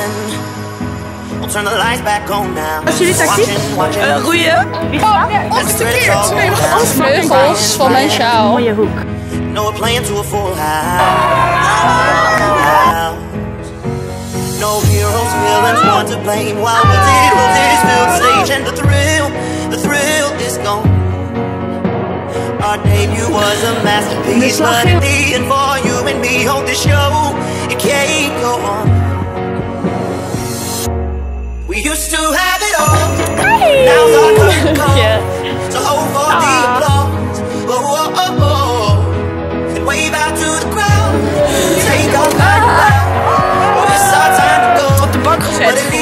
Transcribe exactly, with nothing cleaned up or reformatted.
Wat is jullie tactiek? Uh, roeien. Oh, oh, het is verkeerd. Nee, maar vleugels van mijn sjaal. Mooie hoek. No plan to a full house. No heroes, villains, one to blame. While we did, we did fill the stage, and the thrill, the thrill is gone. Our debut was a masterpiece, but in the end for you and me, hold the show, it can't go on. We used to have it all. Hey. Now's our turn to come. Yeah. So hold for Aww. the applause. Oh, oh, oh, oh. And wave out to the crowd. Take off like a cloud. Oh, it's our time to go. Op de bank gezet.